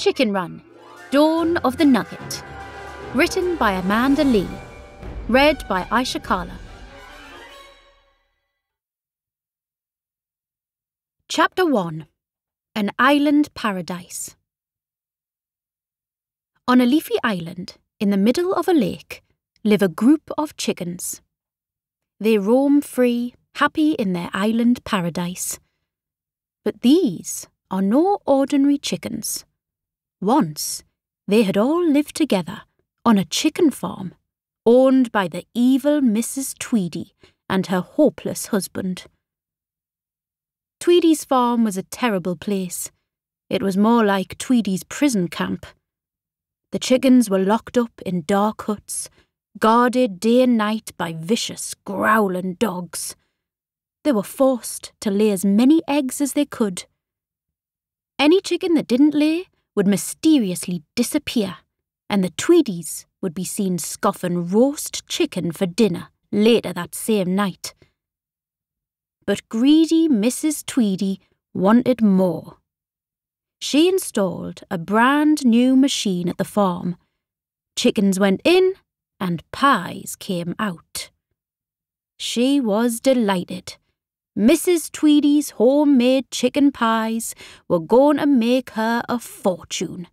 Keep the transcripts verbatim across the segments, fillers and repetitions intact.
Chicken Run, Dawn of the Nugget. Written by Amanda Lee. Read by Aysha. Chapter one. An Island Paradise. On a leafy island, in the middle of a lake, live a group of chickens. They roam free, happy in their island paradise. But these are no ordinary chickens. Once, they had all lived together on a chicken farm, owned by the evil Missus Tweedy and her hopeless husband. Tweedy's farm was a terrible place. It was more like Tweedy's prison camp. The chickens were locked up in dark huts, guarded day and night by vicious, growling dogs. They were forced to lay as many eggs as they could. Any chicken that didn't lay would mysteriously disappear, and the Tweedies would be seen scoffing roast chicken for dinner later that same night. But greedy Missus Tweedy wanted more. She installed a brand new machine at the farm. Chickens went in and pies came out. She was delighted. Missus Tweedy's homemade chicken pies were going to make her a fortune.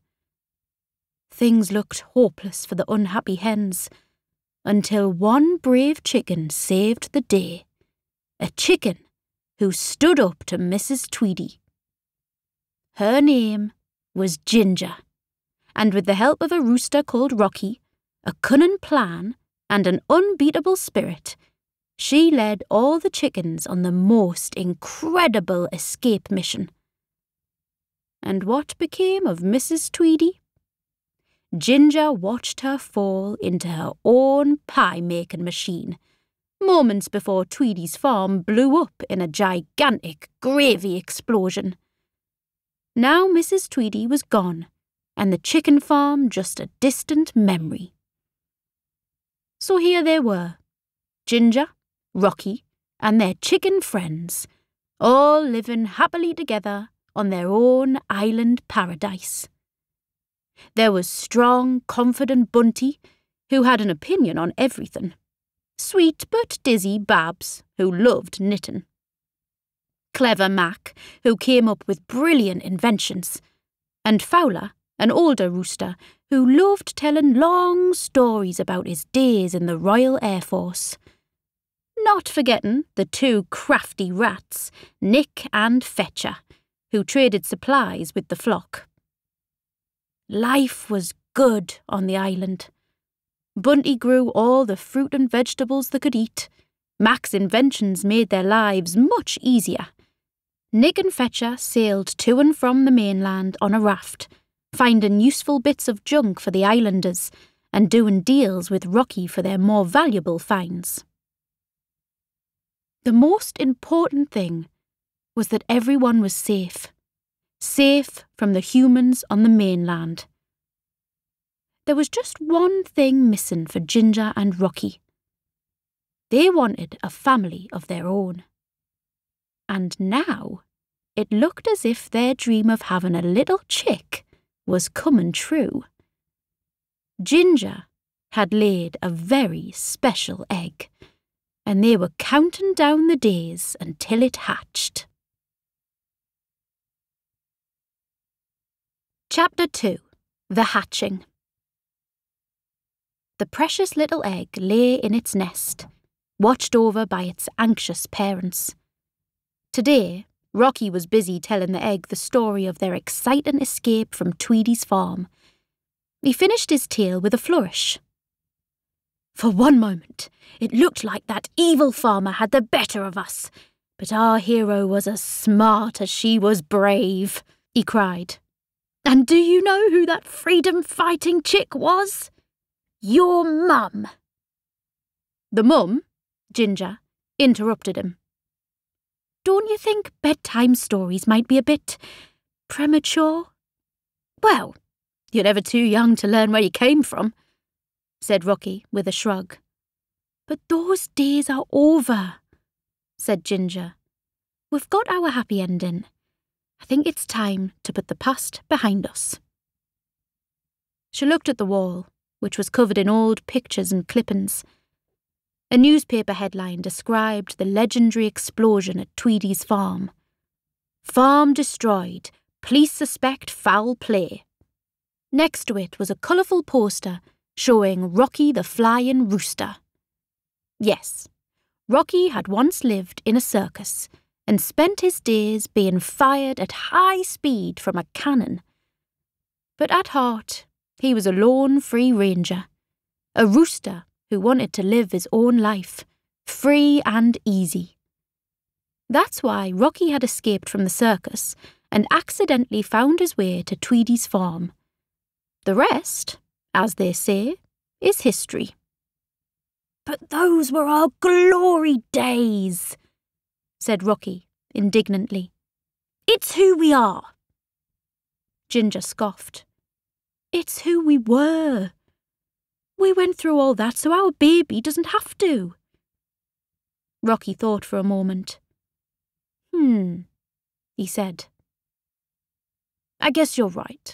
Things looked hopeless for the unhappy hens, until one brave chicken saved the day. A chicken who stood up to Missus Tweedy. Her name was Ginger, and with the help of a rooster called Rocky, a cunning plan, and an unbeatable spirit, she led all the chickens on the most incredible escape mission. And what became of Missus Tweedy? Ginger watched her fall into her own pie-making machine, moments before Tweedy's farm blew up in a gigantic gravy explosion. Now Missus Tweedy was gone, and the chicken farm just a distant memory. So here they were, Ginger, Rocky, and their chicken friends, all living happily together on their own island paradise. There was strong, confident Bunty, who had an opinion on everything. Sweet but dizzy Babs, who loved knitting. Clever Mac, who came up with brilliant inventions. And Fowler, an older rooster, who loved telling long stories about his days in the Royal Air Force. Not forgetting the two crafty rats, Nick and Fetcher, who traded supplies with the flock. Life was good on the island. Bunty grew all the fruit and vegetables they could eat. Mac's inventions made their lives much easier. Nick and Fetcher sailed to and from the mainland on a raft, finding useful bits of junk for the islanders and doing deals with Rocky for their more valuable finds. The most important thing was that everyone was safe. Safe from the humans on the mainland. There was just one thing missing for Ginger and Rocky. They wanted a family of their own. And now it looked as if their dream of having a little chick was coming true. Ginger had laid a very special egg, and they were counting down the days until it hatched. Chapter two. The Hatching. The precious little egg lay in its nest, watched over by its anxious parents. Today, Rocky was busy telling the egg the story of their exciting escape from Tweedy's farm. He finished his tale with a flourish. For one moment, it looked like that evil farmer had the better of us, but our hero was as smart as she was brave, he cried. And do you know who that freedom-fighting chick was? Your mum. The mum, Ginger, interrupted him. Don't you think bedtime stories might be a bit premature? Well, you're never too young to learn where you came from, said Rocky with a shrug. But those days are over, said Ginger. We've got our happy ending. I think it's time to put the past behind us. She looked at the wall, which was covered in old pictures and clippings. A newspaper headline described the legendary explosion at Tweedy's farm. Farm destroyed. Police suspect foul play. Next to it was a colourful poster showing Rocky the Flying Rooster. Yes, Rocky had once lived in a circus and spent his days being fired at high speed from a cannon. But at heart, he was a lone free ranger, a rooster who wanted to live his own life, free and easy. That's why Rocky had escaped from the circus and accidentally found his way to Tweedy's farm. The rest, as they say, is history. But those were our glory days, said Rocky indignantly. It's who we are. Ginger scoffed. It's who we were. We went through all that so our baby doesn't have to. Rocky thought for a moment. Hmm, he said. I guess you're right.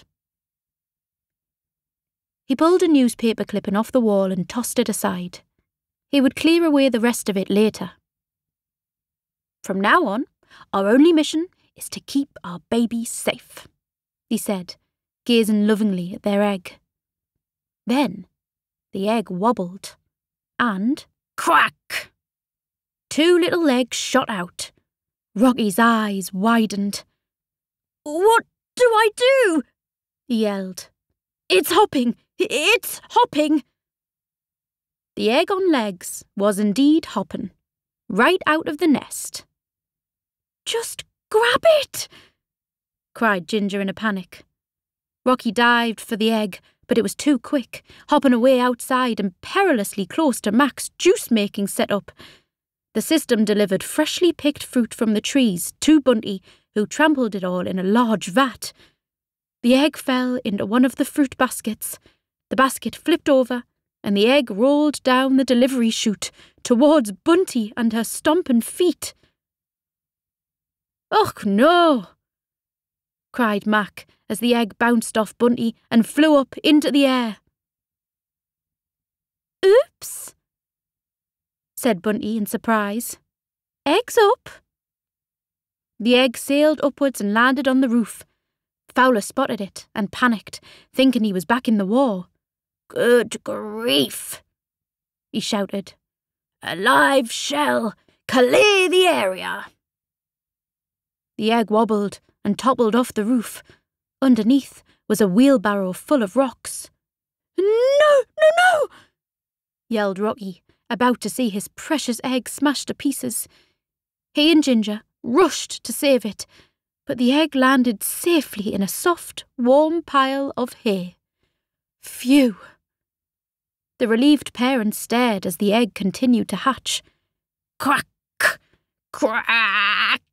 He pulled a newspaper clipping off the wall and tossed it aside. He would clear away the rest of it later. From now on, our only mission is to keep our baby safe, he said, gazing lovingly at their egg. Then the egg wobbled, and crack! Two little legs shot out. Rocky's eyes widened. What do I do? He yelled. It's hopping! It's hopping! The egg on legs was indeed hopping, right out of the nest. Just grab it! Cried Ginger in a panic. Rocky dived for the egg, but it was too quick, hopping away outside and perilously close to Mac's juice-making setup. The system delivered freshly picked fruit from the trees to Bunty, who trampled it all in a large vat. The egg fell into one of the fruit baskets. The basket flipped over, and the egg rolled down the delivery chute towards Bunty and her stomping feet. "Och, no!" cried Mac as the egg bounced off Bunty and flew up into the air. "Oops," said Bunty in surprise. "Egg's up." The egg sailed upwards and landed on the roof. Fowler spotted it and panicked, thinking he was back in the war. "Good grief," he shouted. "A live shell! Clear the area!" The egg wobbled and toppled off the roof. Underneath was a wheelbarrow full of rocks. "No, no, no!" yelled Rocky, about to see his precious egg smashed to pieces. He and Ginger rushed to save it, but the egg landed safely in a soft, warm pile of hay. Phew! The relieved parents stared as the egg continued to hatch. Crack! Crack!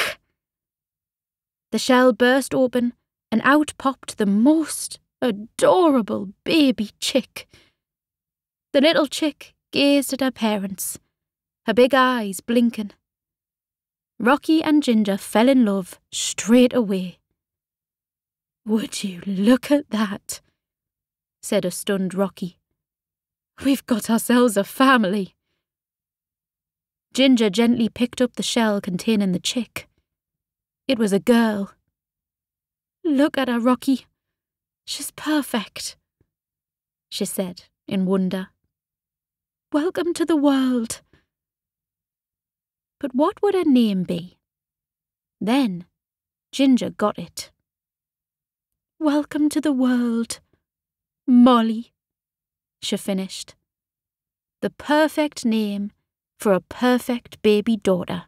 The shell burst open, and out popped the most adorable baby chick. The little chick gazed at her parents, her big eyes blinking. Rocky and Ginger fell in love straight away. "Would you look at that?" said a stunned Rocky. "We've got ourselves a family." Ginger gently picked up the shell containing the chick. It was a girl. "Look at her, Rocky. She's perfect," she said in wonder. "Welcome to the world." But what would her name be? Then Ginger got it. "Welcome to the world, Molly," she finished. The perfect name for a perfect baby daughter.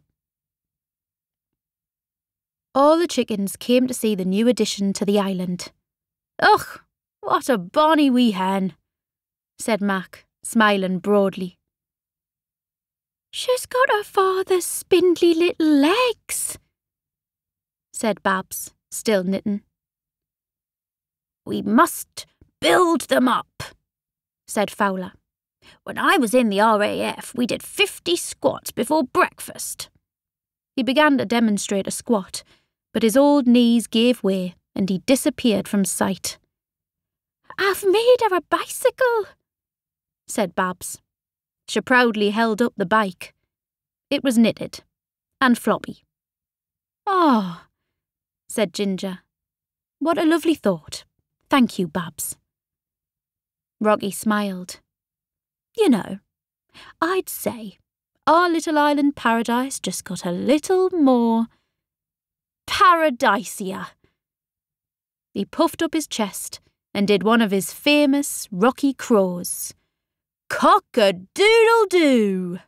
All the chickens came to see the new addition to the island. "Ugh, what a bonny wee hen," said Mac, smiling broadly. "She's got her father's spindly little legs," said Babs, still knitting. "We must build them up," said Fowler. "When I was in the R A F, we did fifty squats before breakfast." He began to demonstrate a squat, but his old knees gave way and he disappeared from sight. I've made her a bicycle, said Babs. She proudly held up the bike. It was knitted and floppy. Oh, said Ginger. What a lovely thought. Thank you, Babs. Rocky smiled. You know, I'd say our little island paradise just got a little more paradisier. He puffed up his chest and did one of his famous Rocky crows. Cock-a-doodle-doo!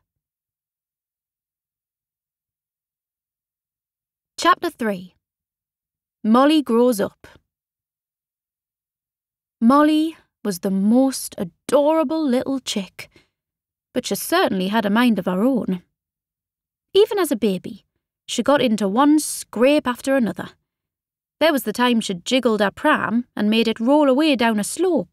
Chapter three. Molly Grows Up. Molly was the most adorable little chick, but she certainly had a mind of her own. Even as a baby, she got into one scrape after another. There was the time she jiggled her pram and made it roll away down a slope.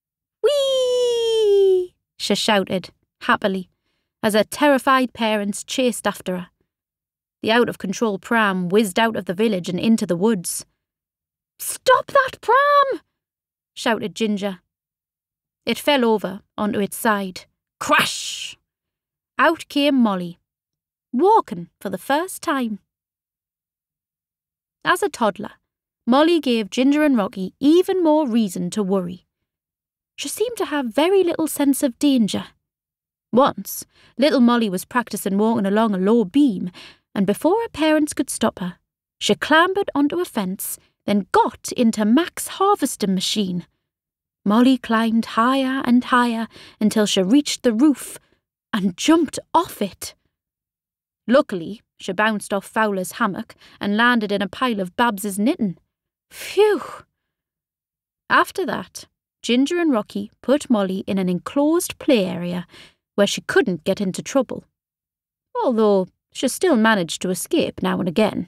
Whee! She shouted, happily, as her terrified parents chased after her. The out-of-control pram whizzed out of the village and into the woods. Stop that pram! Shouted Ginger. It fell over onto its side. Crash! Out came Molly, walking for the first time. As a toddler, Molly gave Ginger and Rocky even more reason to worry. She seemed to have very little sense of danger. Once, little Molly was practicing walking along a low beam, and before her parents could stop her, she clambered onto a fence, then got into Mac's harvesting machine. Molly climbed higher and higher until she reached the roof and jumped off it. Luckily, she bounced off Fowler's hammock and landed in a pile of Babs's knitting. Phew! After that, Ginger and Rocky put Molly in an enclosed play area where she couldn't get into trouble, although she still managed to escape now and again.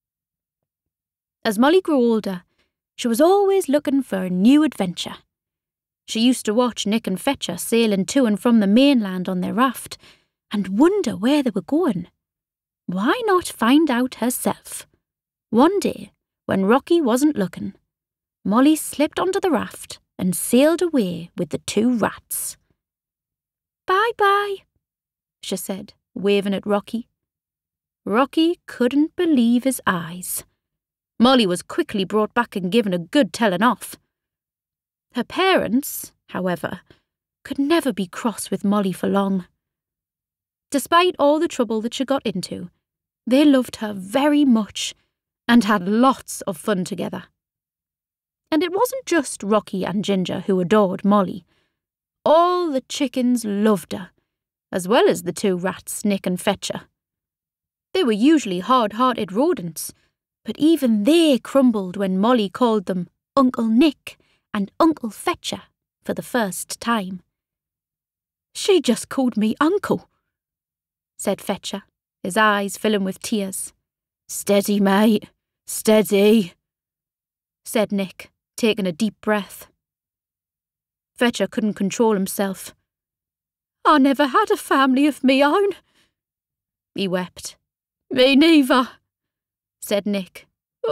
As Molly grew older, she was always looking for a new adventure. She used to watch Nick and Fetcher sailing to and from the mainland on their raft and wonder where they were going. Why not find out herself? One day, when Rocky wasn't looking, Molly slipped onto the raft and sailed away with the two rats. Bye-bye, she said, waving at Rocky. Rocky couldn't believe his eyes. Molly was quickly brought back and given a good telling off. Her parents, however, could never be cross with Molly for long. Despite all the trouble that she got into, they loved her very much and had lots of fun together. And it wasn't just Rocky and Ginger who adored Molly. All the chickens loved her, as well as the two rats, Nick and Fetcher. They were usually hard-hearted rodents, but even they crumbled when Molly called them Uncle Nick and Uncle Fetcher for the first time. She just called me Uncle, said Fetcher, his eyes filling with tears. Steady, mate, steady, said Nick, taking a deep breath. Fetcher couldn't control himself. I never had a family of me own, he wept. Me neither, said Nick.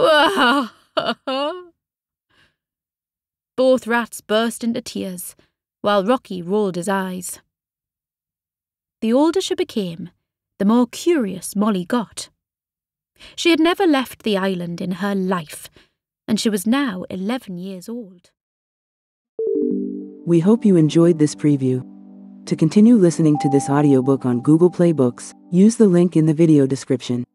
Both rats burst into tears, while Rocky rolled his eyes. The older she became, the more curious Molly got. She had never left the island in her life, and she was now eleven years old. We hope you enjoyed this preview. To continue listening to this audiobook on Google Play Books, use the link in the video description.